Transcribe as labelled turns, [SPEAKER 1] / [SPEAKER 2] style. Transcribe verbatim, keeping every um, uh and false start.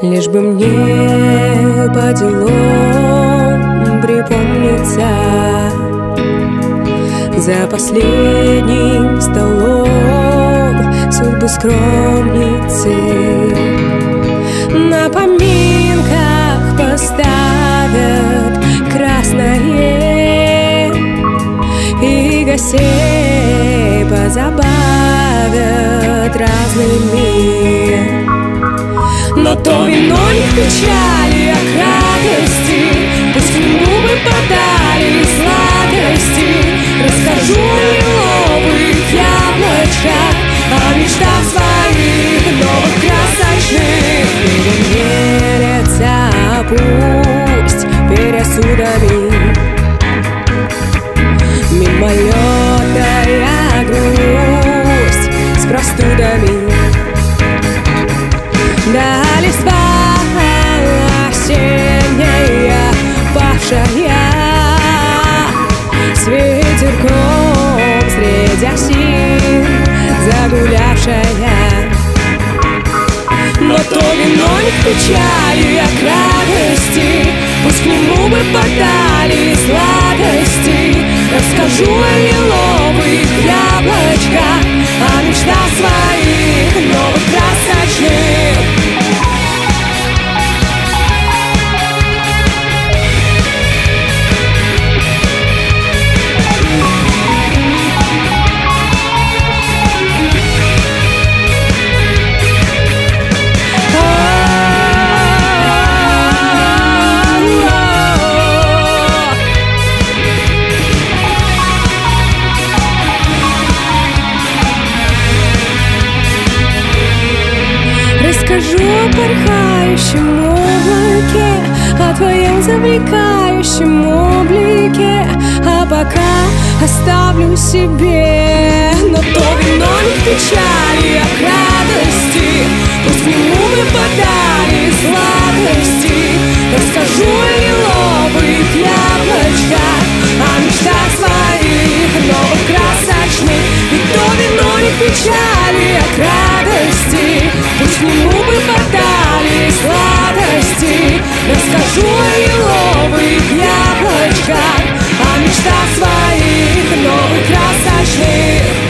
[SPEAKER 1] Лишь бы мне по делам припомниться за последним столом судьбы скромницы. На поминках поставят красное, и гостей позабавят разными. Но то вино не к печали, а к радости. Пусть к нему бы подали сладости. Расскажу о лиловых яблочках, о мечтах своих новых красочных. Перемерятся пусть пересудами, мимолетная грусть с простудами. Да, листва осенняя, павшая с ветерком среди осин загулявшая. Но то вино не к печали, а к радости. Пусть к нему бы подали сладости. Расскажу о лиловых яблочках, о мечтах своих новых красочных. Расскажу о порхающем облаке, о твоем завлекающем облике, а пока оставлю себе. Но то вино не к печали, а к радости. Пусть к нему бы подали сладости. Расскажу о лиловых яблочках, о мечтах своих новых красочных. Ведь то вино не к печали, а к радости. Пусть к нему бы подали сладости. Расскажу о лиловых яблочках, о мечтах своих новых красочных.